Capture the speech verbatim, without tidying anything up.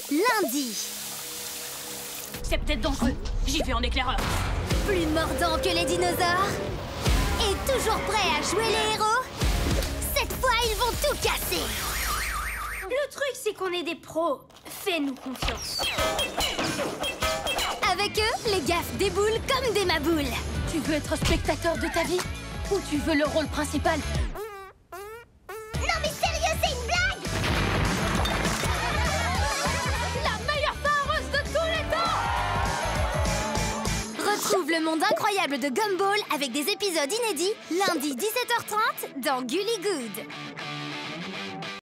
lundi. C'est peut-être dangereux. J'y vais en éclaireur. Plus mordant que les dinosaures et toujours prêt à jouer les héros. Cette fois, ils vont tout casser. Le truc, c'est qu'on est des pros. Fais-nous confiance. Avec eux, les gaffes déboulent comme des maboules. Tu veux être spectateur de ta vie? Ou tu veux le rôle principal? Non mais sérieux, c'est une blague! La meilleure fin heureuse de tous les temps! Retrouve le monde incroyable de Gumball avec des épisodes inédits lundi dix-sept heures trente dans Gully Good.